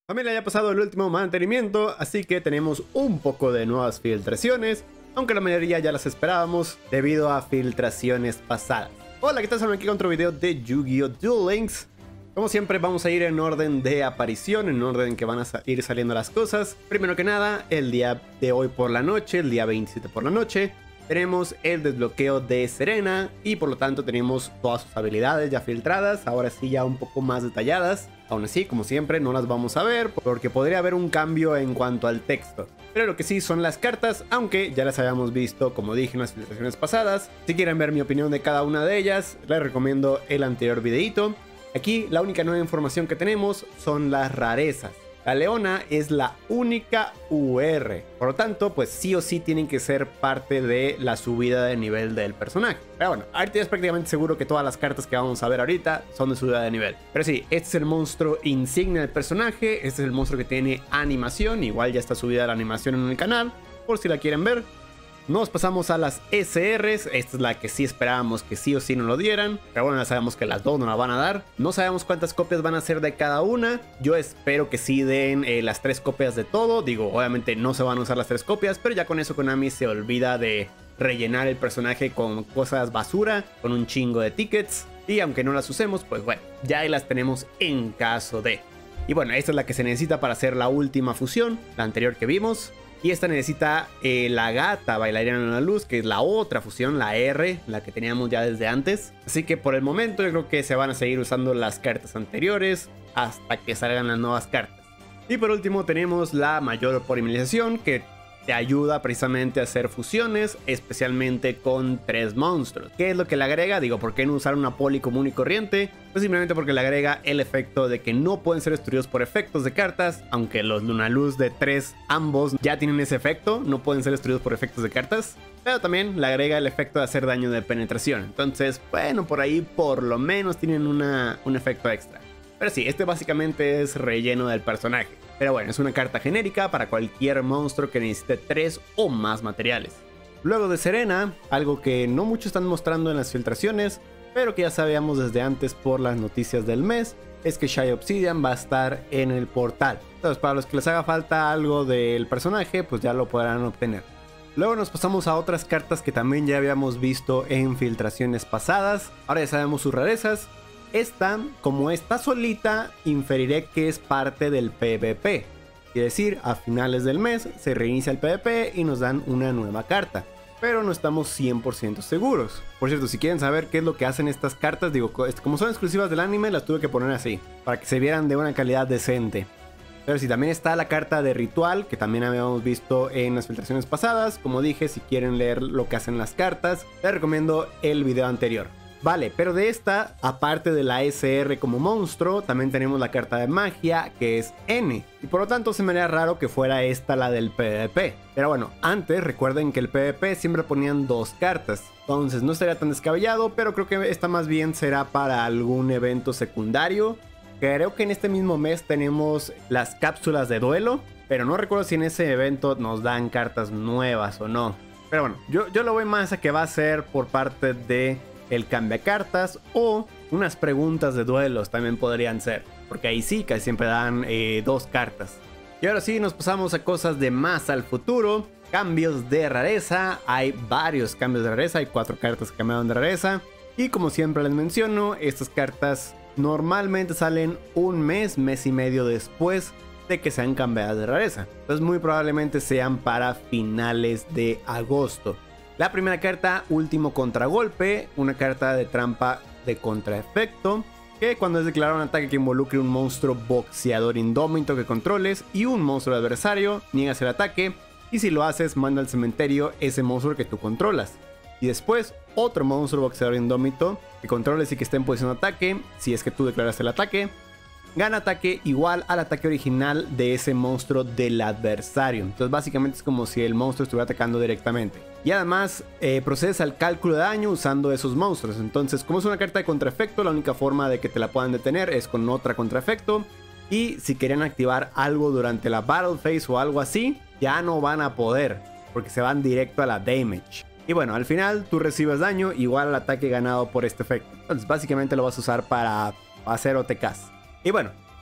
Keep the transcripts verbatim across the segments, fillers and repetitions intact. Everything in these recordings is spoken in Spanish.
Familia, ya ha pasado el último mantenimiento, así que tenemos un poco de nuevas filtraciones, aunque la mayoría ya las esperábamos debido a filtraciones pasadas. Hola, ¿qué tal? Estamos aquí con otro video de Yu-Gi-Oh! Duel Links. Como siempre vamos a ir en orden de aparición, en orden en que van a ir saliendo las cosas. Primero que nada, el día de hoy por la noche, el día veintisiete por la noche, tenemos el desbloqueo de Serena y por lo tanto tenemos todas sus habilidades ya filtradas, ahora sí ya un poco más detalladas. Aún así, como siempre, no las vamos a ver porque podría haber un cambio en cuanto al texto. Pero lo que sí son las cartas, aunque ya las habíamos visto, como dije en las filtraciones pasadas. Si quieren ver mi opinión de cada una de ellas, les recomiendo el anterior videito. Aquí la única nueva información que tenemos son las rarezas. La Leona es la única U R, por lo tanto, pues sí o sí tienen que ser parte de la subida de nivel del personaje. Pero bueno, ahorita ya es prácticamente seguro que todas las cartas que vamos a ver ahorita son de subida de nivel. Pero sí, este es el monstruo insignia del personaje, este es el monstruo que tiene animación, igual ya está subida la animación en el canal, por si la quieren ver. Nos pasamos a las S Rs, esta es la que sí esperábamos que sí o sí nos lo dieran, pero bueno, ya sabemos que las dos nos la van a dar. No sabemos cuántas copias van a ser de cada una, yo espero que sí den eh, las tres copias de todo. Digo, obviamente no se van a usar las tres copias, pero ya con eso Konami se olvida de rellenar el personaje con cosas basura, con un chingo de tickets, y aunque no las usemos, pues bueno, ya ahí las tenemos en caso de. Y bueno, esta es la que se necesita para hacer la última fusión, la anterior que vimos. Y esta necesita eh, la gata bailarina en la luz, que es la otra fusión, la R, la que teníamos ya desde antes. Así que por el momento yo creo que se van a seguir usando las cartas anteriores hasta que salgan las nuevas cartas. Y por último tenemos la mayor polimerización, que te ayuda precisamente a hacer fusiones, especialmente con tres monstruos. ¿Qué es lo que le agrega? Digo, ¿por qué no usar una poli común y corriente? Pues simplemente porque le agrega el efecto de que no pueden ser destruidos por efectos de cartas, aunque los Lunaluz de tres ambos ya tienen ese efecto, no pueden ser destruidos por efectos de cartas. Pero también le agrega el efecto de hacer daño de penetración. Entonces, bueno, por ahí por lo menos tienen una, un efecto extra. Pero sí, este básicamente es relleno del personaje. Pero bueno, es una carta genérica para cualquier monstruo que necesite tres o más materiales. Luego de Serena, algo que no muchos están mostrando en las filtraciones, pero que ya sabíamos desde antes por las noticias del mes, es que Shy Obsidian va a estar en el portal. Entonces, para los que les haga falta algo del personaje, pues ya lo podrán obtener. Luego nos pasamos a otras cartas que también ya habíamos visto en filtraciones pasadas. Ahora ya sabemos sus rarezas. Esta, como está solita, inferiré que es parte del PvP. Quiere decir, a finales del mes se reinicia el PvP y nos dan una nueva carta. Pero no estamos cien por ciento seguros. Por cierto, si quieren saber qué es lo que hacen estas cartas, digo, como son exclusivas del anime, las tuve que poner así, para que se vieran de una calidad decente. Pero sí, también está la carta de ritual, que también habíamos visto en las filtraciones pasadas. Como dije, si quieren leer lo que hacen las cartas, les recomiendo el video anterior. Vale, pero de esta, aparte de la S R como monstruo, también tenemos la carta de magia, que es N. Y por lo tanto se me haría raro que fuera esta la del PvP. Pero bueno, antes recuerden que el PvP siempre ponían dos cartas. Entonces no estaría tan descabellado, pero creo que esta más bien será para algún evento secundario. Creo que en este mismo mes tenemos las cápsulas de duelo, pero no recuerdo si en ese evento nos dan cartas nuevas o no. Pero bueno, yo, yo lo voy más a que va a ser por parte de el cambia cartas o unas preguntas de duelos también podrían ser, porque ahí sí casi siempre dan eh, dos cartas. Y ahora sí nos pasamos a cosas de más al futuro. Cambios de rareza, hay varios cambios de rareza, hay cuatro cartas que cambiaron de rareza y como siempre les menciono, estas cartas normalmente salen un mes, mes y medio después de que sean cambiadas de rareza, entonces muy probablemente sean para finales de agosto. La primera carta, último contragolpe, una carta de trampa de contraefecto, que cuando es declarado un ataque que involucre un monstruo boxeador indómito que controles y un monstruo adversario, niegas el ataque, y si lo haces, manda al cementerio ese monstruo que tú controlas. Y después, otro monstruo boxeador indómito que controles y que esté en posición de ataque, si es que tú declaras el ataque, gana ataque igual al ataque original de ese monstruo del adversario. Entonces básicamente es como si el monstruo estuviera atacando directamente. Y además eh, procedes al cálculo de daño usando esos monstruos. Entonces, como es una carta de contraefecto, la única forma de que te la puedan detener es con otra contraefecto. Y si querían activar algo durante la Battle Phase o algo así, ya no van a poder, porque se van directo a la Damage. Y bueno, al final tú recibes daño igual al ataque ganado por este efecto. Entonces básicamente lo vas a usar para hacer O T Ks. Y bueno,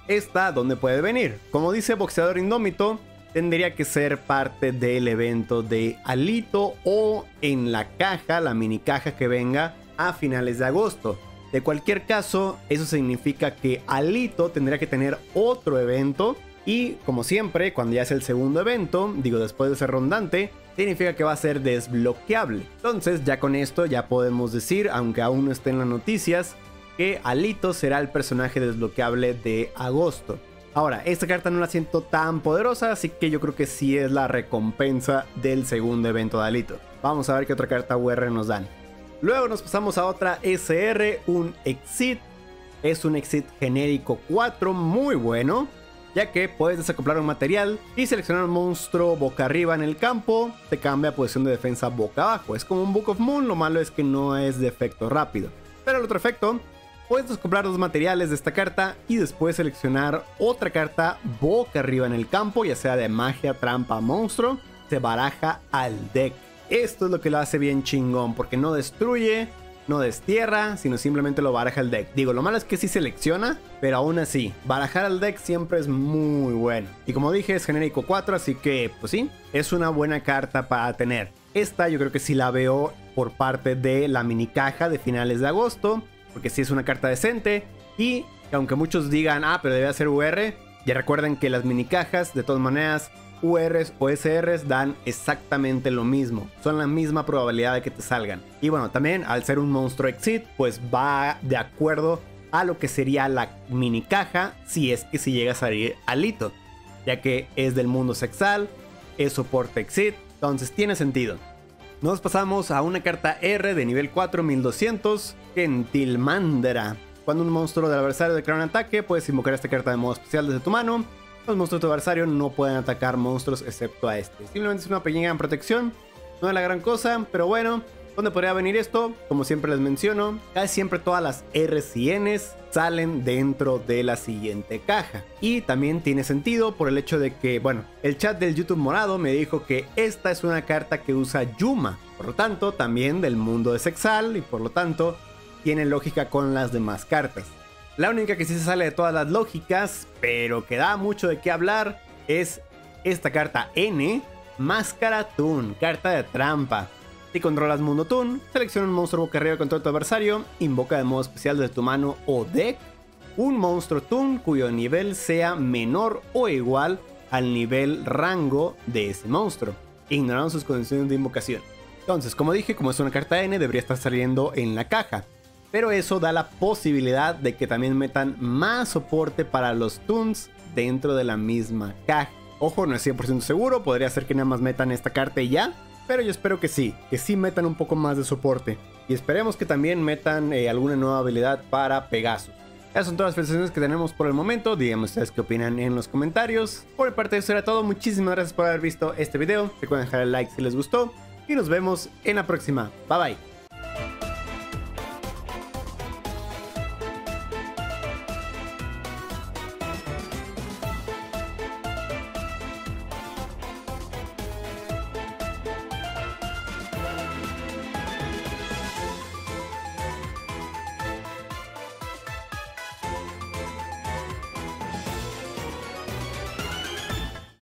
¿Esta dónde puede venir? Como dice Boxeador Indómito, tendría que ser parte del evento de Alito o en la caja, la mini caja que venga a finales de agosto. De cualquier caso, eso significa que Alito tendría que tener otro evento y, como siempre, cuando ya es el segundo evento, digo después de ser rondante, significa que va a ser desbloqueable. Entonces ya con esto ya podemos decir, aunque aún no esté en las noticias, que Alito será el personaje desbloqueable de agosto. Ahora, esta carta no la siento tan poderosa, así que yo creo que sí es la recompensa del segundo evento de Alito. Vamos a ver qué otra carta U R nos dan. Luego nos pasamos a otra S R, un Exit. Es un Exit genérico cuatro muy bueno, ya que puedes desacoplar un material y seleccionar un monstruo boca arriba en el campo, te cambia a posición de defensa boca abajo. Es como un Book of Moon, lo malo es que no es de efecto rápido. Pero el otro efecto, puedes desacoplar los materiales de esta carta y después seleccionar otra carta boca arriba en el campo, ya sea de magia, trampa, monstruo, se baraja al deck. Esto es lo que lo hace bien chingón, porque no destruye, no destierra, sino simplemente lo baraja al deck. Digo, lo malo es que sí selecciona, pero aún así, barajar al deck siempre es muy bueno. Y como dije, es genérico cuatro, así que, pues sí, es una buena carta para tener. Esta yo creo que sí la veo por parte de la mini caja de finales de agosto, porque sí es una carta decente. Y aunque muchos digan, ah, pero debe ser U R, ya recuerden que las mini cajas, de todas maneras, U Rs o S Rs dan exactamente lo mismo, son la misma probabilidad de que te salgan. Y bueno, también al ser un monstruo Exit, pues va de acuerdo a lo que sería la mini caja, si es que si llega a salir Alito, ya que es del mundo sexal, es soporte Exit, entonces tiene sentido. Nos pasamos a una carta R de nivel cuatro, mil doscientos, Gentilmandra. Cuando un monstruo del adversario declara un ataque, puedes invocar esta carta de modo especial desde tu mano. Los monstruos de tu adversario no pueden atacar monstruos excepto a este. Simplemente es una pequeña protección, no es la gran cosa, pero bueno. ¿Dónde podría venir esto? Como siempre les menciono, casi siempre todas las R's y N's salen dentro de la siguiente caja. Y también tiene sentido por el hecho de que, bueno, el chat del YouTube morado me dijo que esta es una carta que usa Yuma. Por lo tanto, también del mundo de Sexal y por lo tanto tiene lógica con las demás cartas. La única que sí se sale de todas las lógicas, pero que da mucho de qué hablar, es esta carta N, Máscara Toon, carta de trampa. Si controlas Mundo Toon, selecciona un monstruo boca arriba contra tu adversario, invoca de modo especial desde tu mano o deck un monstruo Toon cuyo nivel sea menor o igual al nivel rango de ese monstruo, ignorando sus condiciones de invocación. Entonces, como dije, como es una carta N, debería estar saliendo en la caja. Pero eso da la posibilidad de que también metan más soporte para los Toons dentro de la misma caja. Ojo, no es cien por ciento seguro, podría ser que nada más metan esta carta y ya. Pero yo espero que sí, que sí metan un poco más de soporte. Y esperemos que también metan eh, alguna nueva habilidad para Pegasus. Esas son todas las felicitaciones que tenemos por el momento. Díganme ustedes qué opinan en los comentarios. Por mi parte eso era todo, muchísimas gracias por haber visto este video. Recuerden dejar el like si les gustó. Y nos vemos en la próxima. Bye bye.